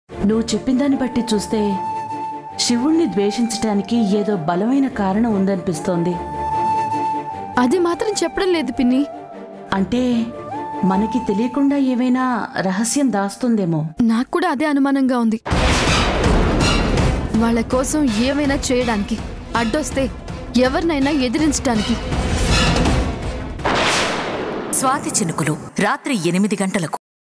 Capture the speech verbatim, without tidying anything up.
నువ్వు చెప్పిన దాన్ని బట్టి చూస్తే శివుణ్ణి ద్వేషించటానికి ఏదో బలమైన కారణం ఉందనిపిస్తోంది. అది మాత్రం చెప్పడం లేదు పిన్ని. అంటే మనకి తెలియకుండా ఏమైనా రహస్యం దాస్తుందేమో. నాకు కూడా అదే అనుమానంగా ఉంది. వాళ్ళ కోసం ఏమైనా చేయడానికి, అడ్డొస్తే ఎవరినైనా ఎదిరించడానికి. స్వాతి చినుకులు రాత్రి ఎనిమిది గంటలకు.